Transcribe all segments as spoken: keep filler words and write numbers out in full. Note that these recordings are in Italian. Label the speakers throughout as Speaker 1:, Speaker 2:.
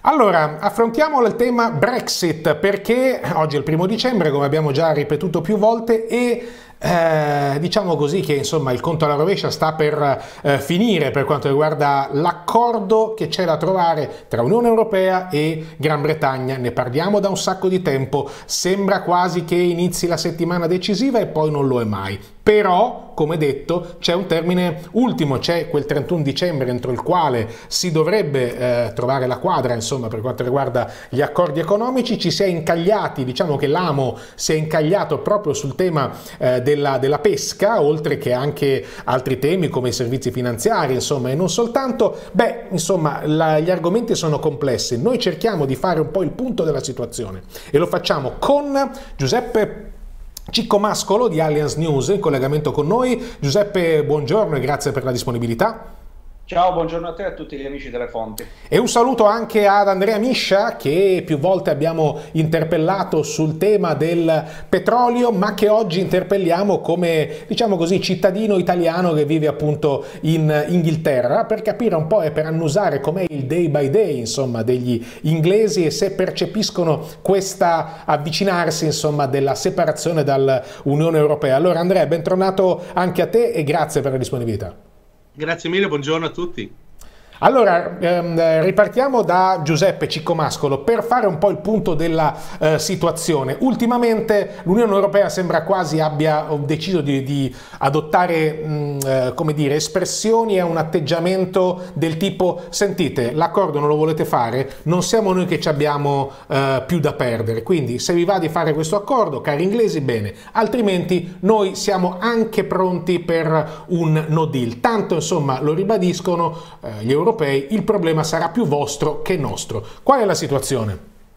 Speaker 1: Allora, affrontiamo il tema Brexit perché oggi è il primo dicembre, come abbiamo già ripetuto più volte, e eh, diciamo così che insomma il conto alla rovescia sta per eh, finire per quanto riguarda l'accordo che c'è da trovare tra Unione Europea e Gran Bretagna. Ne parliamo da un sacco di tempo, sembra quasi che inizi la settimana decisiva e poi non lo è mai. Però, come detto, c'è un termine ultimo, c'è quel trentuno dicembre entro il quale si dovrebbe eh, trovare la quadra, insomma, per quanto riguarda gli accordi economici. Ci si è incagliati, diciamo che l'amo si è incagliato proprio sul tema eh, della, della pesca, oltre che anche altri temi come i servizi finanziari, insomma, e non soltanto. Beh, insomma, la, gli argomenti sono complessi. Noi cerchiamo di fare un po' il punto della situazione e lo facciamo con Giuseppe Ciccomascolo di Allianz News in collegamento con noi. Giuseppe, buongiorno e grazie per la disponibilità.
Speaker 2: Ciao, buongiorno a te e a tutti gli amici delle fonti.
Speaker 1: E un saluto anche ad Andrea Miscia, che più volte abbiamo interpellato sul tema del petrolio, ma che oggi interpelliamo come, diciamo così, cittadino italiano che vive appunto in Inghilterra, per capire un po' e per annusare com'è il day by day, insomma, degli inglesi e se percepiscono questa avvicinarsi, insomma, della separazione dall'Unione Europea. Allora Andrea, bentornato anche a te e grazie per la disponibilità.
Speaker 3: Grazie mille, buongiorno a tutti.
Speaker 1: Allora, ehm, ripartiamo da Giuseppe Ciccomascolo per fare un po' il punto della eh, situazione. Ultimamente l'Unione Europea sembra quasi abbia deciso di, di adottare, mh, eh, come dire, espressioni e un atteggiamento del tipo: sentite, l'accordo non lo volete fare, non siamo noi che ci abbiamo eh, più da perdere, quindi se vi va di fare questo accordo, cari inglesi, bene, altrimenti noi siamo anche pronti per un no deal. Tanto, insomma, lo ribadiscono eh, gli europei, il problema sarà più vostro che nostro. Qual è la situazione?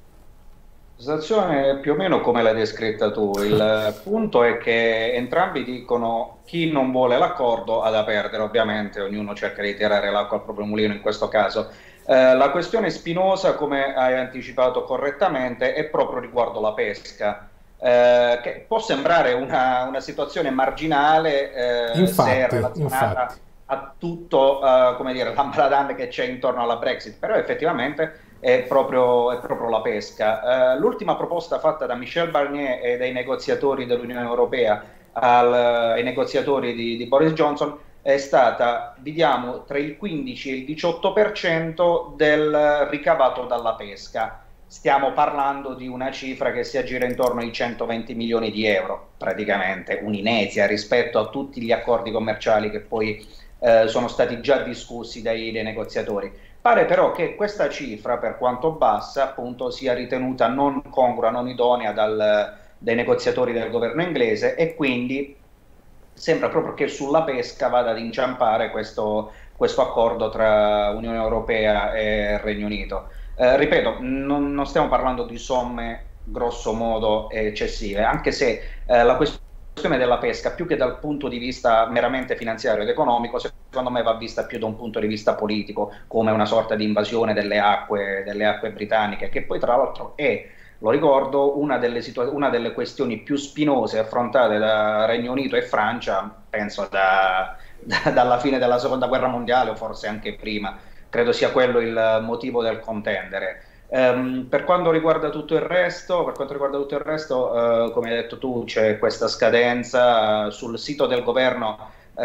Speaker 2: La situazione è più o meno come l'hai descritta tu. Il punto è che entrambi dicono chi non vuole l'accordo ha da perdere, ovviamente, ognuno cerca di tirare l'acqua al proprio mulino in questo caso. Eh, la questione spinosa, come hai anticipato correttamente, è proprio riguardo la pesca. Eh, che può sembrare una, una situazione marginale eh, se
Speaker 1: Infatti,
Speaker 2: relazionata
Speaker 1: infatti.
Speaker 2: a tutto, uh, come dire, l'ambaradan che c'è intorno alla Brexit, però effettivamente è proprio, è proprio la pesca. Uh, l'ultima proposta fatta da Michel Barnier e dai negoziatori dell'Unione Europea al, ai negoziatori di, di Boris Johnson è stata, vediamo, tra il quindici e il diciotto per cento del ricavato dalla pesca. Stiamo parlando di una cifra che si aggira intorno ai centoventi milioni di euro, praticamente un'inesia rispetto a tutti gli accordi commerciali che poi eh, sono stati già discussi dai, dai negoziatori. Pare però che questa cifra, per quanto bassa, appunto, sia ritenuta non congrua, non idonea dal, dai negoziatori del governo inglese, e quindi sembra proprio che sulla pesca vada ad inciampare questo, questo accordo tra Unione Europea e Regno Unito. Eh, ripeto, non, non stiamo parlando di somme grosso modo eccessive, anche se eh, la questione della pesca, più che dal punto di vista meramente finanziario ed economico, secondo me va vista più da un punto di vista politico, come una sorta di invasione delle acque, delle acque britanniche, che poi tra l'altro è, lo ricordo, una delle, una delle questioni più spinose affrontate da Regno Unito e Francia, penso da, da, dalla fine della Seconda Guerra Mondiale, o forse anche prima. Credo sia quello il motivo del contendere. Um, per quanto riguarda tutto il resto, per quanto riguarda tutto il resto, uh, come hai detto tu, c'è questa scadenza uh, sul sito del governo.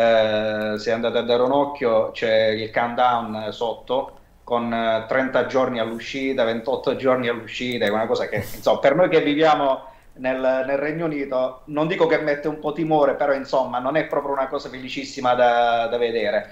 Speaker 2: Uh, se andate a dare un occhio, c'è il countdown sotto con uh, trenta giorni all'uscita, ventotto giorni all'uscita. È una cosa che, insomma, per noi che viviamo nel, nel Regno Unito, non dico che mette un po' timore, però insomma non è proprio una cosa felicissima da, da vedere.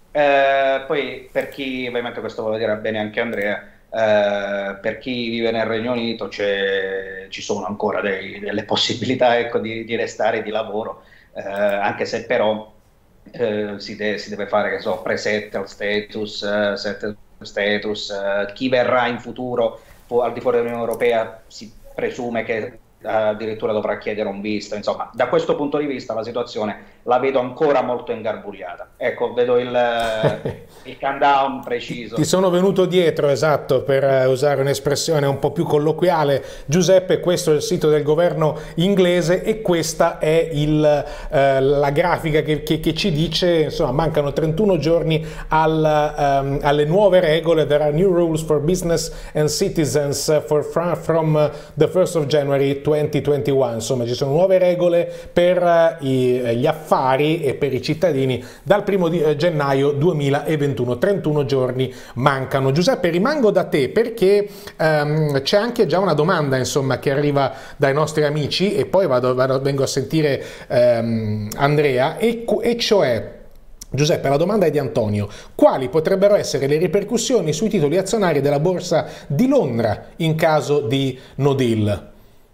Speaker 2: Eh, poi per chi, ovviamente questo vuol dire bene anche Andrea, eh, per chi vive nel Regno Unito ci sono ancora dei, delle possibilità, ecco, di, di restare di lavoro, eh, anche se però eh, si, de si deve fare, che so, pre-settle status, uh, settle status, uh, chi verrà in futuro al di fuori dell'Unione Europea si presume che addirittura dovrà chiedere un visto. Insomma, da questo punto di vista la situazione la vedo ancora molto ingarbugliata. Ecco, vedo il, il countdown preciso.
Speaker 1: Ti sono venuto dietro, esatto, per usare un'espressione un po' più colloquiale. Giuseppe, questo è il sito del governo inglese e questa è il, eh, la grafica che, che, che ci dice, insomma, mancano trentuno giorni al, um, alle nuove regole. There are new rules for business and citizens for, from the first of January duemilaventuno. Insomma, ci sono nuove regole per uh, i, gli affari e per i cittadini dal primo di, eh, gennaio duemilaventuno. trentuno giorni mancano. Giuseppe, rimango da te perché um, c'è anche già una domanda, insomma, che arriva dai nostri amici e poi vado, vado, vengo a sentire um, Andrea e, e cioè Giuseppe, la domanda è di Antonio. Quali potrebbero essere le ripercussioni sui titoli azionari della borsa di Londra in caso di no deal?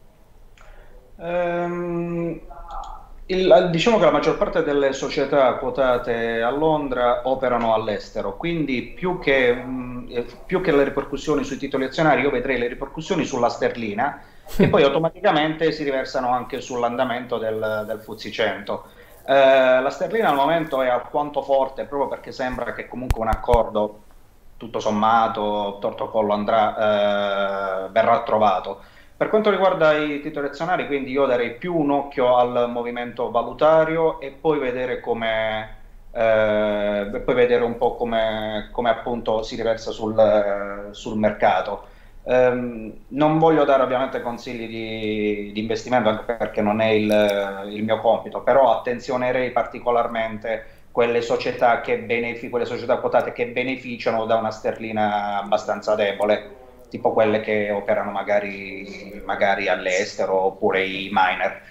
Speaker 2: Um, il, diciamo che la maggior parte delle società quotate a Londra operano all'estero, quindi più che, mh, più che le ripercussioni sui titoli azionari, io vedrei le ripercussioni sulla sterlina che poi automaticamente si riversano anche sull'andamento del, del F T S E cento. Eh, la sterlina al momento è alquanto forte proprio perché sembra che comunque un accordo tutto sommato, torto collo, andrà, eh, verrà trovato. Per quanto riguarda i titoli azionari, quindi io darei più un occhio al movimento valutario e poi vedere come eh, poi vedere un po' come, come appunto si riversa sul, sul mercato. Um, non voglio dare ovviamente consigli di, di investimento anche perché non è il, il mio compito, però attenzionerei particolarmente quelle società, che benefic- quelle società quotate che beneficiano da una sterlina abbastanza debole, tipo quelle che operano magari, magari all'estero oppure i miner.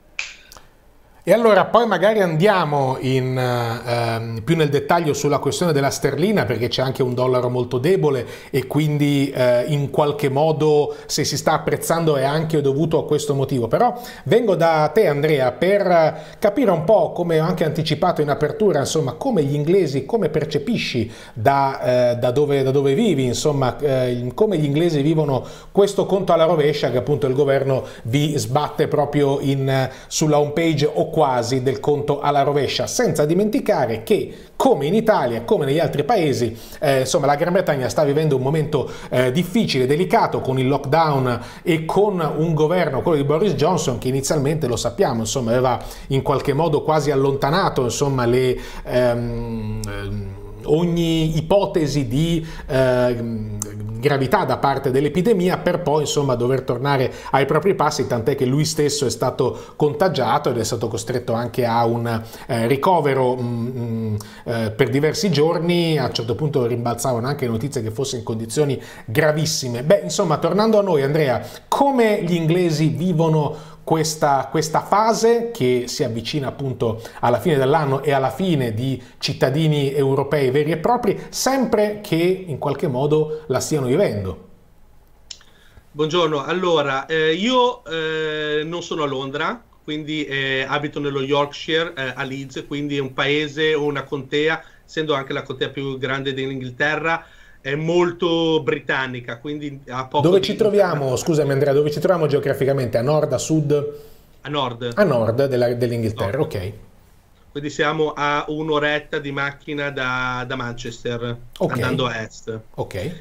Speaker 1: E allora poi magari andiamo in, eh, più nel dettaglio sulla questione della sterlina, perché c'è anche un dollaro molto debole e quindi eh, in qualche modo se si sta apprezzando è anche dovuto a questo motivo. Però vengo da te, Andrea, per capire un po', come ho anche anticipato in apertura, insomma, come gli inglesi, come percepisci da, eh, da, dove, da dove vivi, insomma, eh, come gli inglesi vivono questo conto alla rovescia che appunto il governo vi sbatte proprio in, sulla home page o quasi del conto alla rovescia, senza dimenticare che come in Italia, come negli altri paesi, eh, insomma la Gran Bretagna sta vivendo un momento eh, difficile, delicato, con il lockdown e con un governo, quello di Boris Johnson, che inizialmente, lo sappiamo, insomma aveva in qualche modo quasi allontanato, insomma, le ehm, ogni ipotesi di eh, gravità da parte dell'epidemia, per poi insomma dover tornare ai propri passi, tant'è che lui stesso è stato contagiato ed è stato costretto anche a un eh, ricovero mh, eh, per diversi giorni. A un certo punto rimbalzavano anche notizie che fosse in condizioni gravissime. Beh, insomma, tornando a noi, Andrea, come gli inglesi vivono Questa, questa fase che si avvicina appunto alla fine dell'anno e alla fine di cittadini europei veri e propri, sempre che in qualche modo la stiano vivendo?
Speaker 3: Buongiorno, allora eh, io eh, non sono a Londra, quindi eh, abito nello Yorkshire, eh, a Leeds, quindi è un paese o una contea, essendo anche la contea più grande dell'Inghilterra, è molto britannica, quindi a poco.
Speaker 1: Dove ci troviamo, scusami Andrea, dove ci troviamo geograficamente? A nord, a sud?
Speaker 3: A nord.
Speaker 1: A nord della, dell'Inghilterra, nord. Ok.
Speaker 3: Quindi siamo a un'oretta di macchina da, da Manchester, okay, andando a est.
Speaker 1: Ok.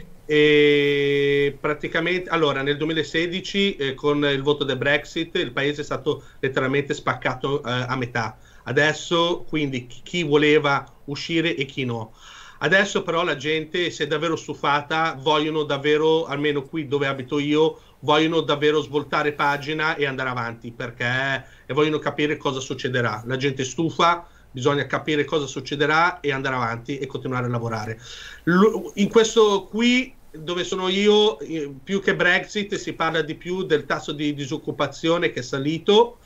Speaker 3: E praticamente, allora, nel duemilasedici, eh, con il voto del Brexit, il paese è stato letteralmente spaccato eh, a metà. Adesso, quindi, chi voleva uscire e chi no. Adesso però la gente si è davvero stufata, vogliono davvero, almeno qui dove abito io, vogliono davvero svoltare pagina e andare avanti, perché e vogliono capire cosa succederà. La gente è stufa, bisogna capire cosa succederà e andare avanti e continuare a lavorare. In questo qui dove sono io, più che Brexit, si parla di più del tasso di disoccupazione che è salito.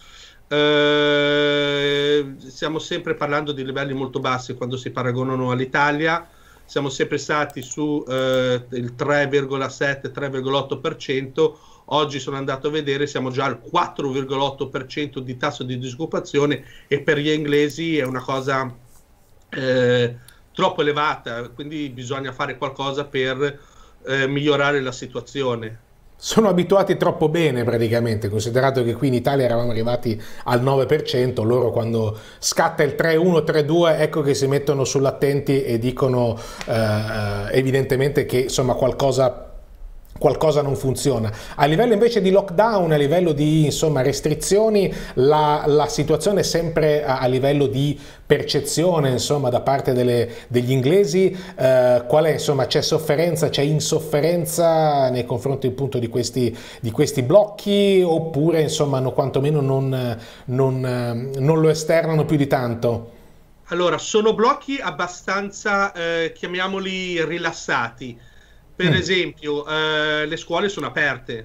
Speaker 3: Uh, stiamo sempre parlando di livelli molto bassi quando si paragonano all'Italia, siamo sempre stati su uh, il tre virgola sette tre virgola otto per cento, oggi sono andato a vedere, siamo già al quattro virgola otto per cento di tasso di disoccupazione e per gli inglesi è una cosa eh, troppo elevata, quindi bisogna fare qualcosa per eh, migliorare la situazione.
Speaker 1: Sono abituati troppo bene praticamente, considerato che qui in Italia eravamo arrivati al nove per cento, loro quando scatta il tre uno tre due ecco che si mettono sull'attenti e dicono eh, evidentemente che insomma qualcosa qualcosa non funziona. A livello invece di lockdown, a livello di insomma restrizioni, la, la situazione è sempre a, a livello di percezione insomma da parte delle, degli inglesi. Eh, qual è insomma, c'è sofferenza, c'è insofferenza nei confronti appunto di questi, di questi blocchi, oppure insomma no, quantomeno non, non, non lo esternano più di tanto?
Speaker 3: Allora, sono blocchi abbastanza, eh, chiamiamoli rilassati. Per mm. esempio, eh, le scuole sono aperte.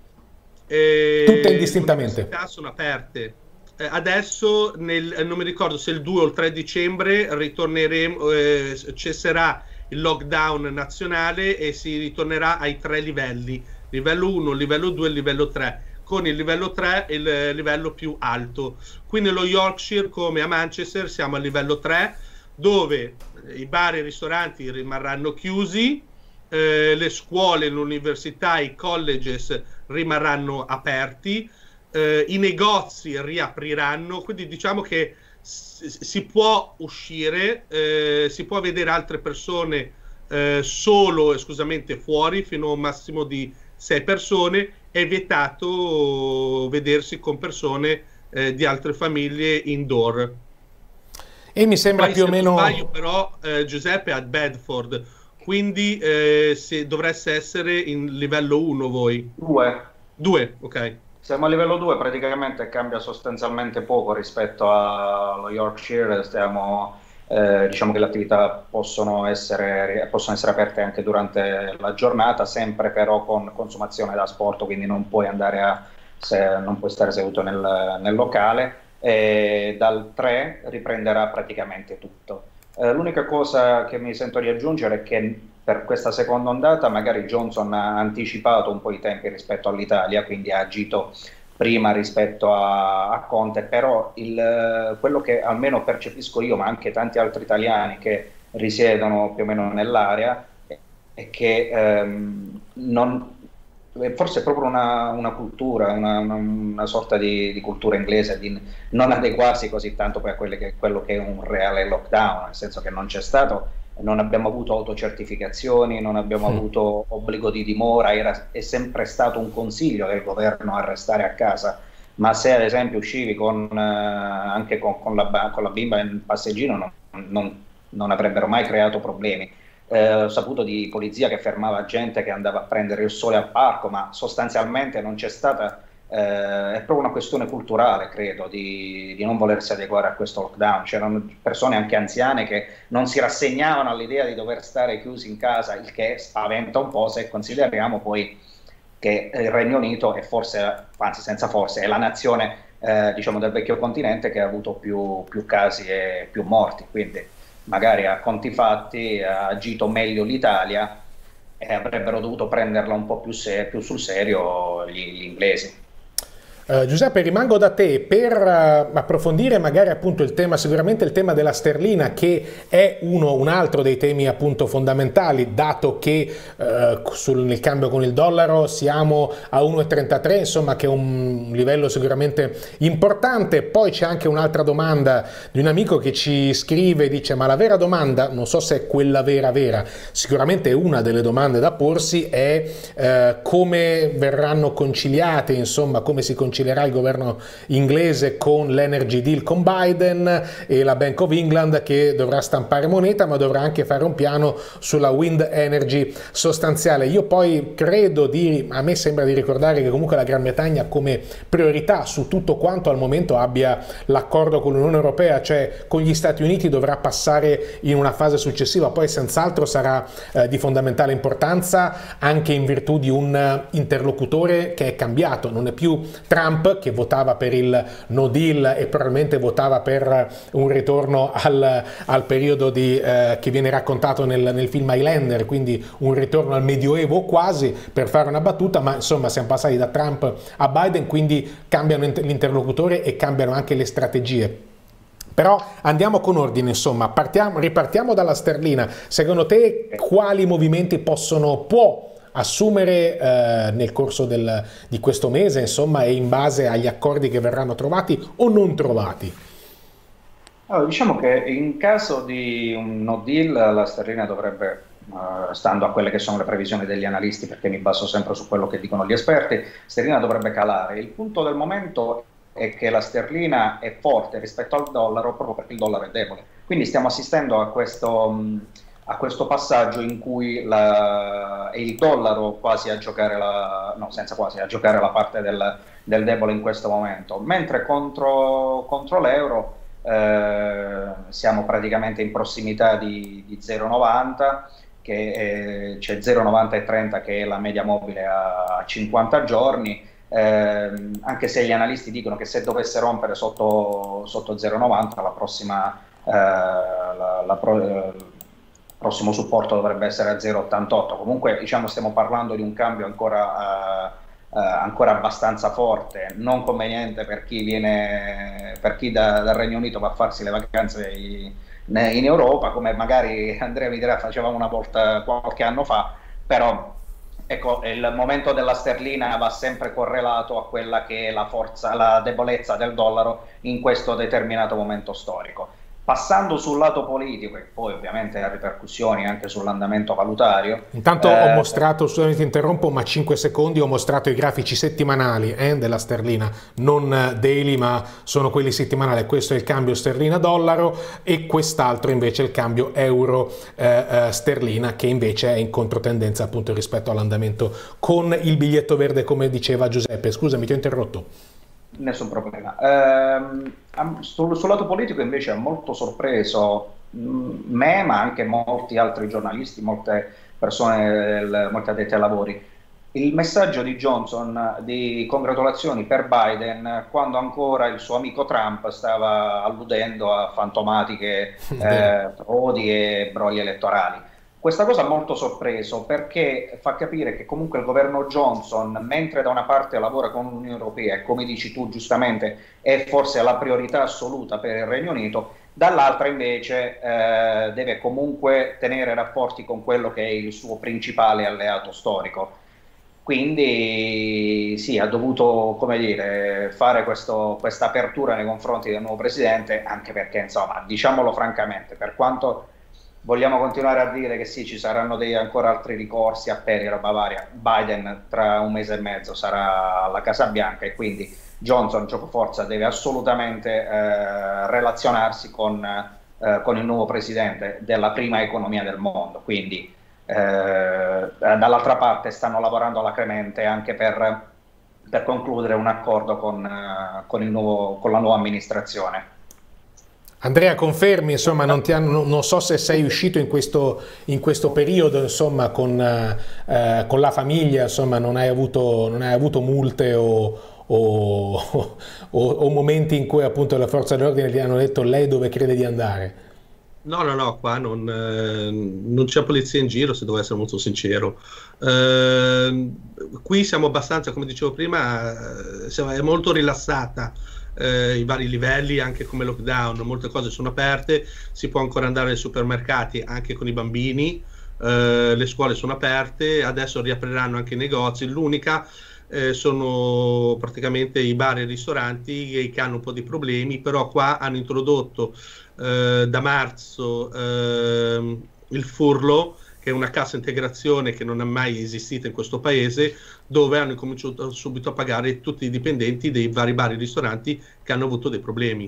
Speaker 3: Eh,
Speaker 1: Tutte indistintamente.
Speaker 3: Le università sono aperte. Eh, adesso, nel, non mi ricordo se il due o il tre dicembre, ritorneremo, eh, cesserà il lockdown nazionale e si ritornerà ai tre livelli. Livello uno, livello due e livello tre. Con il livello tre il livello più alto. Qui nello Yorkshire, come a Manchester, siamo al livello tre, dove i bar e i ristoranti rimarranno chiusi. Eh, le scuole, l'università, i colleges rimarranno aperti, eh, i negozi riapriranno, quindi diciamo che si può uscire, eh, si può vedere altre persone eh, solo esclusivamente fuori fino a un massimo di sei persone, è vietato vedersi con persone eh, di altre famiglie indoor.
Speaker 1: E mi sembra
Speaker 3: Poi,
Speaker 1: più o meno...
Speaker 3: sbaglio, però eh, Giuseppe è a Bedford, quindi eh, se dovreste essere in livello uno voi.
Speaker 2: Due.
Speaker 3: Due, ok.
Speaker 2: Siamo a livello due, praticamente cambia sostanzialmente poco rispetto allo Yorkshire. Stiamo, eh, diciamo che le attività possono essere, possono essere aperte anche durante la giornata, sempre però con consumazione da sport, quindi non puoi andare a, se, non puoi stare seduto nel, nel locale. E dal tre riprenderà praticamente tutto. Eh, l'unica cosa che mi sento di aggiungere è che per questa seconda ondata magari Johnson ha anticipato un po' i tempi rispetto all'Italia, quindi ha agito prima rispetto a, a Conte, però il, quello che almeno percepisco io, ma anche tanti altri italiani che risiedono più o meno nell'area, è, è che ehm, non... forse è proprio una, una cultura, una, una, una sorta di, di cultura inglese di non adeguarsi così tanto poi a quelle che, quello che è un reale lockdown, nel senso che non c'è stato, non abbiamo avuto autocertificazioni, non abbiamo sì. avuto obbligo di dimora, era, è sempre stato un consiglio del governo a restare a casa, ma se ad esempio uscivi con, eh, anche con, con, la, con la bimba nel passeggino non, non, non avrebbero mai creato problemi. Eh, ho saputo di polizia che fermava gente che andava a prendere il sole al parco, ma sostanzialmente non c'è stata, eh, è proprio una questione culturale, credo, di, di non volersi adeguare a questo lockdown. C'erano persone anche anziane che non si rassegnavano all'idea di dover stare chiusi in casa, il che spaventa un po' se consideriamo poi che il Regno Unito è forse, anzi senza forse, è la nazione eh, diciamo del vecchio continente che ha avuto più, più casi e più morti, quindi magari a conti fatti ha agito meglio l'Italia e avrebbero dovuto prenderla un po' più, se più sul serio gli, gli inglesi.
Speaker 1: Uh, Giuseppe, rimango da te per uh, approfondire magari appunto il tema, sicuramente il tema della sterlina, che è uno, un altro dei temi appunto fondamentali, dato che uh, sul, nel cambio con il dollaro siamo a uno virgola trentatré, insomma, che è un livello sicuramente importante. Poi c'è anche un'altra domanda di un amico che ci scrive, dice: ma la vera domanda, non so se è quella vera vera, sicuramente una delle domande da porsi è uh, come verranno conciliate, insomma, come si concilierà il governo inglese con l'energy deal con Biden e la Bank of England, che dovrà stampare moneta ma dovrà anche fare un piano sulla wind energy sostanziale. Io poi credo di, a me sembra di ricordare che comunque la Gran Bretagna come priorità su tutto quanto al momento abbia l'accordo con l'Unione Europea, cioè con gli Stati Uniti dovrà passare in una fase successiva, poi senz'altro sarà eh, di fondamentale importanza anche in virtù di un interlocutore che è cambiato, non è più Trump che votava per il no deal e probabilmente votava per un ritorno al, al periodo di, eh, che viene raccontato nel, nel film Highlander, quindi un ritorno al medioevo quasi, per fare una battuta, ma insomma siamo passati da Trump a Biden, quindi cambiano l'interlocutore e cambiano anche le strategie. Però andiamo con ordine, insomma, partiamo, ripartiamo dalla sterlina. Secondo te quali movimenti possono, può assumere eh, nel corso del, di questo mese, insomma, e in base agli accordi che verranno trovati o non trovati?
Speaker 2: Allora, diciamo che in caso di un no deal la sterlina dovrebbe, uh, stando a quelle che sono le previsioni degli analisti, perché mi baso sempre su quello che dicono gli esperti, sterlina dovrebbe calare. Il punto del momento è che la sterlina è forte rispetto al dollaro proprio perché il dollaro è debole. Quindi stiamo assistendo a questo, a questo passaggio in cui la, è il dollaro quasi a giocare la, no, senza quasi, a giocare la parte del, del debole in questo momento, mentre contro, contro l'euro eh, siamo praticamente in prossimità di, di zero virgola novanta, che c'è zero virgola novanta e trenta che è la media mobile a cinquanta giorni. Eh, anche se gli analisti dicono che se dovesse rompere sotto, sotto zero virgola novanta la prossima eh, la, la pro, eh, il prossimo supporto dovrebbe essere a zero virgola ottantotto. Comunque diciamo stiamo parlando di un cambio ancora, eh, eh, ancora abbastanza forte, non conveniente per chi viene per chi da, dal Regno Unito va a farsi le vacanze in, in Europa, come magari Andrea mi dirà facevamo una volta qualche anno fa, però ecco, il momento della sterlina va sempre correlato a quella che è la forza, la debolezza del dollaro in questo determinato momento storico. Passando sul lato politico, e poi ovviamente ha ripercussioni anche sull'andamento valutario.
Speaker 1: Intanto
Speaker 2: eh,
Speaker 1: ho mostrato, scusami ti interrompo, ma cinque secondi, ho mostrato i grafici settimanali eh, della sterlina, non daily, ma sono quelli settimanali. Questo è il cambio sterlina-dollaro e quest'altro invece è il cambio euro-sterlina, eh, che invece è in controtendenza appunto rispetto all'andamento con il biglietto verde, come diceva Giuseppe. Scusami, ti ho interrotto.
Speaker 2: Nessun problema. Eh, sul, sul lato politico invece ha molto sorpreso mh, me, ma anche molti altri giornalisti, molte persone, molti addetti ai lavori, il messaggio di Johnson di congratulazioni per Biden quando ancora il suo amico Trump stava alludendo a fantomatiche eh, frodi e brogli elettorali. Questa cosa ha molto sorpreso perché fa capire che comunque il governo Johnson, mentre da una parte lavora con l'Unione Europea e come dici tu giustamente è forse la priorità assoluta per il Regno Unito, dall'altra invece eh, deve comunque tenere rapporti con quello che è il suo principale alleato storico. Quindi sì, ha dovuto, come dire, fare questa apertura nei confronti del nuovo presidente, anche perché, insomma, diciamolo francamente, per quanto vogliamo continuare a dire che sì, ci saranno dei, ancora altri ricorsi a Peri e roba varia, Biden tra un mese e mezzo sarà alla Casa Bianca e quindi Johnson, giocoforza, deve assolutamente eh, relazionarsi con, eh, con il nuovo presidente della prima economia del mondo. Quindi eh, dall'altra parte stanno lavorando alacremente anche per, per concludere un accordo con, eh, con, il nuovo, con la nuova amministrazione.
Speaker 1: Andrea, confermi, insomma, non, ti hanno, non so se sei uscito in questo, in questo periodo, insomma, con, eh, con la famiglia, insomma, non hai avuto, non hai avuto multe o, o, o, o momenti in cui appunto le forze dell'ordine gli hanno detto lei dove crede di andare?
Speaker 3: No, no, no, qua non, eh, non c'è polizia in giro, se devo essere molto sincero. Eh, qui siamo abbastanza, come dicevo prima, siamo, è molto rilassata. Eh, i vari livelli, anche come lockdown, molte cose sono aperte, si può ancora andare ai supermercati anche con i bambini, eh, le scuole sono aperte, adesso riapriranno anche i negozi, l'unica eh, sono praticamente i bar e i ristoranti che hanno un po' di problemi, però qua hanno introdotto eh, da marzo eh, il furlo, che è una cassa integrazione che non è mai esistita in questo paese, dove hanno cominciato subito a pagare tutti i dipendenti dei vari bar e ristoranti che hanno avuto dei problemi.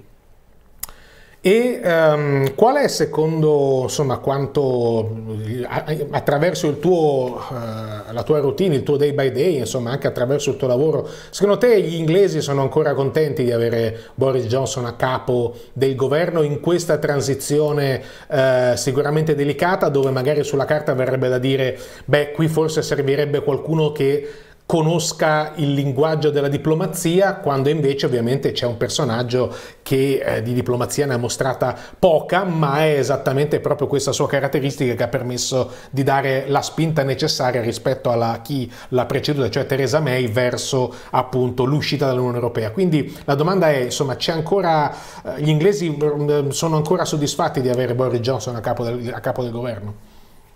Speaker 1: E um, qual è secondo, insomma, quanto attraverso il tuo, uh, la tua routine, il tuo day by day, insomma anche attraverso il tuo lavoro, secondo te gli inglesi sono ancora contenti di avere Boris Johnson a capo del governo in questa transizione uh, sicuramente delicata, dove magari sulla carta verrebbe da dire, beh, qui forse servirebbe qualcuno che conosca il linguaggio della diplomazia, quando invece ovviamente c'è un personaggio che eh, di diplomazia ne ha mostrata poca, ma è esattamente proprio questa sua caratteristica che ha permesso di dare la spinta necessaria rispetto a chi l'ha preceduta, cioè Theresa May, verso appunto l'uscita dall'Unione Europea. Quindi la domanda è, insomma, c'è ancora, eh, gli inglesi sono ancora soddisfatti di avere Boris Johnson a capo del, a capo del governo?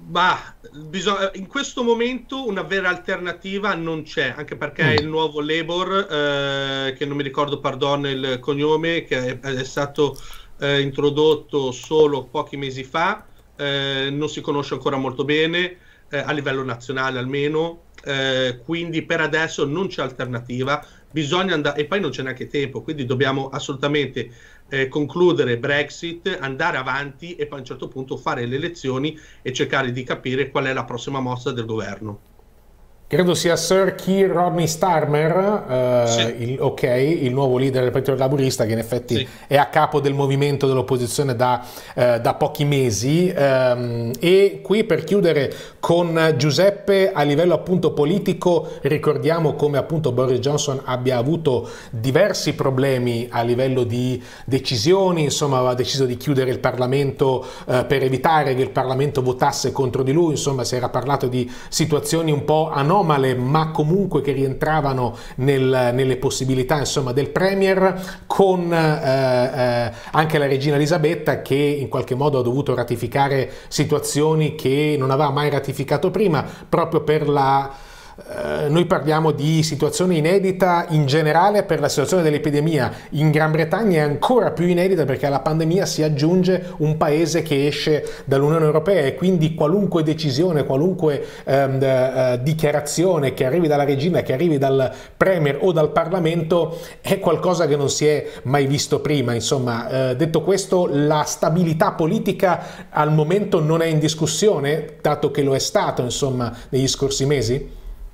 Speaker 3: Bah, bisogna, in questo momento una vera alternativa non c'è, anche perché mm. il nuovo Labour, eh, che non mi ricordo, pardon, il cognome, che è, è stato eh, introdotto solo pochi mesi fa, eh, non si conosce ancora molto bene, eh, a livello nazionale almeno, eh, quindi per adesso non c'è alternativa, bisogna andare, e poi non c'è neanche tempo, quindi dobbiamo assolutamente eh, concludere Brexit, andare avanti e poi a un certo punto fare le elezioni e cercare di capire qual è la prossima mossa del governo.
Speaker 1: Credo sia Sir Keir Rodney Starmer, eh,
Speaker 3: sì.
Speaker 1: il, ok, il nuovo leader del Partito Laburista, che in effetti sì. è a capo del movimento dell'opposizione da, eh, da pochi mesi. Ehm, e qui, per chiudere con Giuseppe, a livello appunto politico, ricordiamo come appunto Boris Johnson abbia avuto diversi problemi a livello di decisioni, insomma aveva deciso di chiudere il Parlamento eh, per evitare che il Parlamento votasse contro di lui, insomma si era parlato di situazioni un po' anomale, ma comunque che rientravano nel, nelle possibilità insomma del Premier, con eh, eh, anche la regina Elisabetta, che in qualche modo ha dovuto ratificare situazioni che non aveva mai ratificato prima, proprio per la Uh, noi parliamo di situazione inedita in generale per la situazione dell'epidemia. In Gran Bretagna è ancora più inedita perché alla pandemia si aggiunge un paese che esce dall'Unione Europea, e quindi qualunque decisione, qualunque um, uh, dichiarazione che arrivi dalla regina, che arrivi dal Premier o dal Parlamento, è qualcosa che non si è mai visto prima. Insomma, uh, detto questo, la stabilità politica al momento non è in discussione, dato che lo è stato insomma negli scorsi mesi?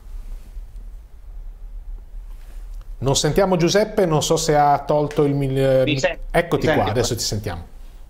Speaker 1: Non sentiamo Giuseppe, non so se ha tolto il...
Speaker 2: Mi sen-
Speaker 1: Eccoti
Speaker 2: mi
Speaker 1: qua,
Speaker 2: senti?
Speaker 1: adesso ti sentiamo.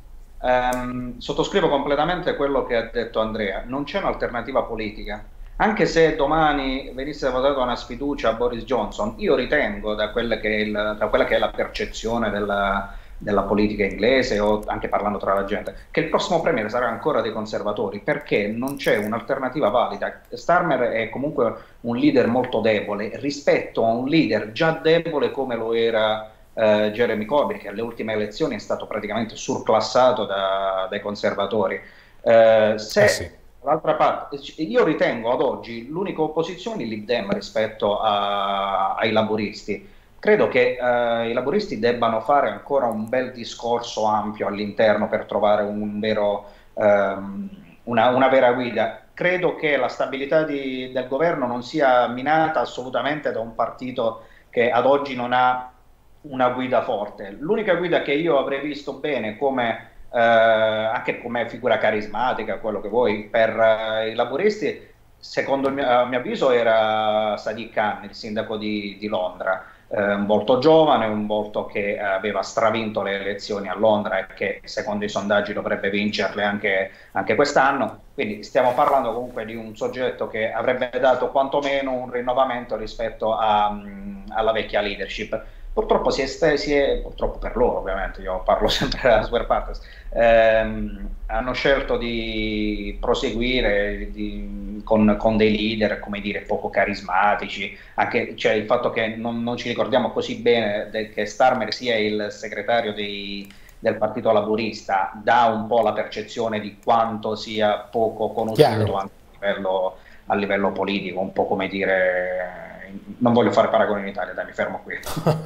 Speaker 2: Um, sottoscrivo completamente quello che ha detto Andrea, non c'è un'alternativa politica. Anche se domani venisse votata una sfiducia a Boris Johnson, io ritengo, da quella che è, il, da quella che è la percezione della, della politica inglese, o anche parlando tra la gente, che il prossimo premier sarà ancora dei conservatori, perché non c'è un'alternativa valida. Starmer è comunque un leader molto debole rispetto a un leader già debole come lo era eh, Jeremy Corbyn, che alle ultime elezioni è stato praticamente surclassato da, dai conservatori. Eh, se
Speaker 1: eh sì.
Speaker 2: D'altra parte, io ritengo ad oggi l'unica opposizione il Lib Dem rispetto a, ai laburisti. Credo che eh, i laburisti debbano fare ancora un bel discorso ampio all'interno per trovare un vero, ehm, una, una vera guida. Credo che la stabilità di, del governo non sia minata assolutamente da un partito che ad oggi non ha una guida forte. L'unica guida che io avrei visto bene come... Eh, anche come figura carismatica, quello che vuoi, per eh, i laburisti, secondo il mio, a mio avviso, era Sadiq Khan, il sindaco di, di Londra, eh, un volto giovane, un volto che aveva stravinto le elezioni a Londra e che secondo i sondaggi dovrebbe vincerle anche, anche quest'anno. Quindi stiamo parlando comunque di un soggetto che avrebbe dato quantomeno un rinnovamento rispetto a, mh, alla vecchia leadership. Purtroppo si è, si è, purtroppo per loro ovviamente, io parlo sempre da Square Partners, ehm, hanno scelto di proseguire di, con, con dei leader, come dire, poco carismatici, anche cioè, il fatto che non, non ci ricordiamo così bene de, che Starmer sia il segretario dei, del Partito Laburista, dà un po' la percezione di quanto sia poco conosciuto anche a livello, a livello politico, un po' come dire... Non voglio fare paragoni in Italia, dai, mi fermo qui.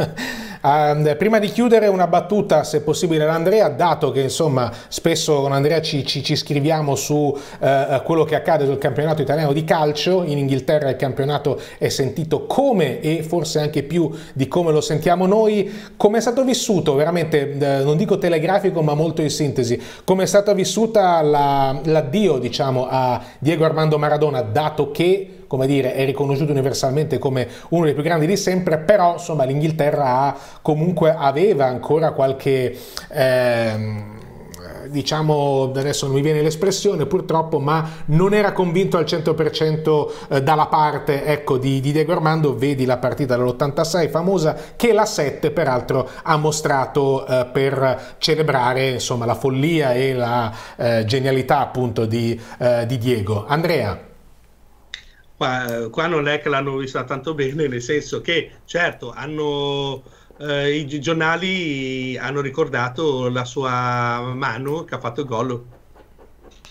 Speaker 1: uh, prima di chiudere, una battuta, se possibile, ad Andrea, dato che insomma spesso con Andrea ci, ci, ci scriviamo su uh, quello che accade sul campionato italiano di calcio. In Inghilterra il campionato è sentito come, e forse anche più di come lo sentiamo noi. Come è stato vissuto, veramente, uh, non dico telegrafico ma molto in sintesi, come è stata vissuta la, l'addio, diciamo, a Diego Armando Maradona, dato che, come dire, è riconosciuto universalmente come uno dei più grandi di sempre, però insomma l'Inghilterra ha, comunque aveva ancora qualche, ehm, diciamo, adesso non mi viene l'espressione purtroppo, ma non era convinto al cento per cento dalla parte, ecco, di, di Diego Armando. Vedi la partita dell'ottantasei famosa, che la sette peraltro ha mostrato eh, per celebrare insomma la follia e la eh, genialità appunto di, eh, di Diego. Andrea?
Speaker 3: Qua, qua non è che l'hanno vista tanto bene, nel senso che certo hanno, eh, i giornali hanno ricordato la sua mano che ha fatto il gol.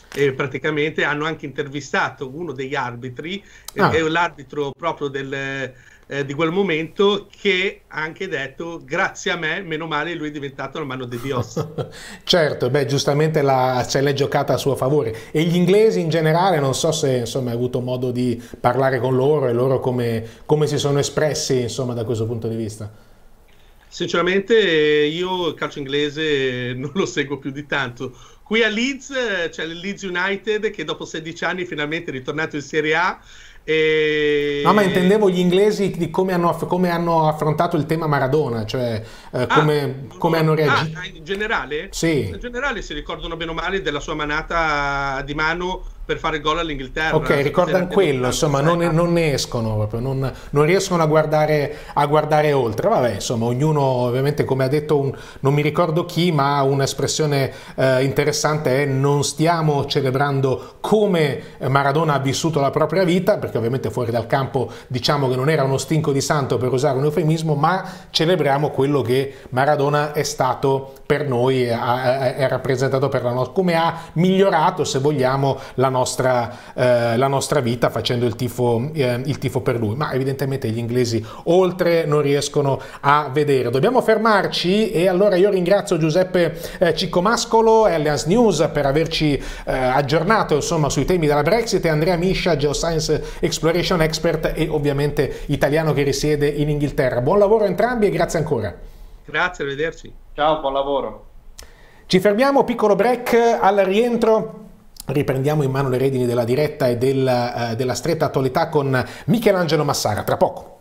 Speaker 3: e praticamente hanno anche intervistato uno degli arbitri,
Speaker 1: ah.
Speaker 3: eh, l'arbitro proprio del, eh, di quel momento, che ha anche detto grazie a me, meno male lui è diventato la mano di Dios.
Speaker 1: Certo, beh, giustamente la, se l'è giocata a suo favore. E gli inglesi in generale, non so se insomma hai avuto modo di parlare con loro e loro come, come si sono espressi insomma da questo punto di vista.
Speaker 3: Sinceramente io il calcio inglese non lo seguo più di tanto. Qui a Leeds c'è il Leeds United che dopo sedici anni finalmente è ritornato in Serie A. E...
Speaker 1: No, ma intendevo gli inglesi di come hanno, come hanno affrontato il tema Maradona, cioè eh, come,
Speaker 3: ah,
Speaker 1: come hanno reagito.
Speaker 3: Ah, in generale?
Speaker 1: Sì.
Speaker 3: In generale si ricordano bene o male della sua manata di mano per fare il gol all'Inghilterra.
Speaker 1: Ok, ricordano quello, insomma, non, non ne escono proprio, non, non riescono a guardare, a guardare oltre. Vabbè, insomma, ognuno ovviamente, come ha detto un, non mi ricordo chi, ma un'espressione eh, interessante è: non stiamo celebrando come Maradona ha vissuto la propria vita, perché ovviamente fuori dal campo diciamo che non era uno stinco di santo, per usare un eufemismo, ma celebriamo quello che Maradona è stato per noi, è rappresentato per la nostra, come ha migliorato, se vogliamo, la nostra, eh, la nostra vita facendo il tifo, eh, il tifo per lui. Ma evidentemente gli inglesi oltre non riescono a vedere. Dobbiamo fermarci e allora io ringrazio Giuseppe eh, Ciccomascolo e Allianz News per averci eh, aggiornato insomma sui temi della Brexit, e Andrea Miscia, Geoscience Exploration Expert e ovviamente italiano che risiede in Inghilterra. Buon lavoro a entrambi e grazie ancora.
Speaker 3: Grazie, arrivederci.
Speaker 2: Ciao, buon lavoro.
Speaker 1: Ci fermiamo, piccolo break, al rientro riprendiamo in mano le redini della diretta e della, uh, della stretta attualità con Michelangelo Massara, tra poco.